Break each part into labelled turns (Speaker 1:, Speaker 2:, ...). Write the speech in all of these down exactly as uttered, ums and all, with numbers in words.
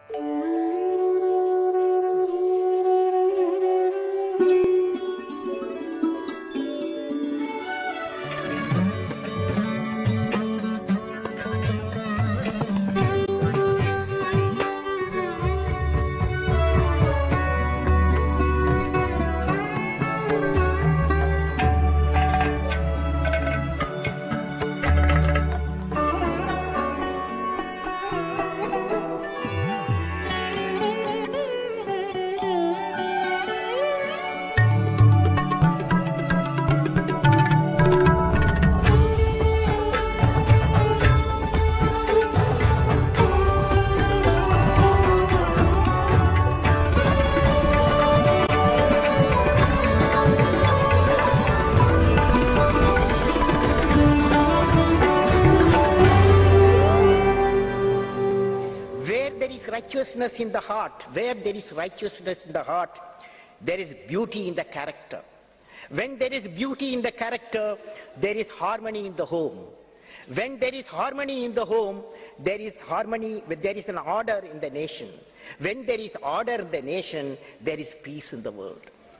Speaker 1: Righteousness in the heart, where there is righteousness in the heart, there is beauty in the character. When there is beauty in the character, there is harmony in the home. When there is harmony in the home, there is harmony, there is an order in the nation. When there is order in the nation, there is peace in the world.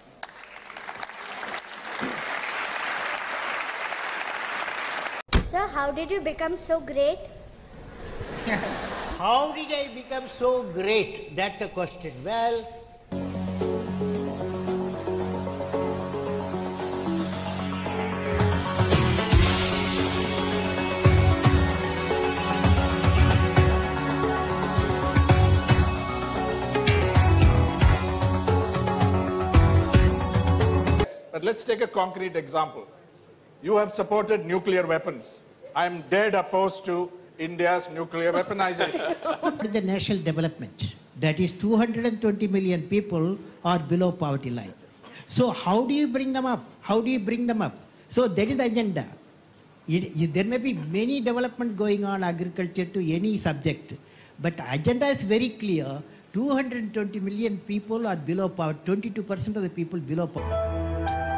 Speaker 2: Sir, how did you become so great?
Speaker 3: How did I become so great? That's a question. Well,
Speaker 4: but let's take a concrete example. You have supported nuclear weapons. I am dead opposed to India's nuclear weaponization.
Speaker 5: The national development, that is two hundred twenty million people are below poverty line. So how do you bring them up? How do you bring them up? So that is the agenda. It, it, there may be many development going on agriculture to any subject, but agenda is very clear. two hundred twenty million people are below poverty, twenty-two percent of the people below poverty.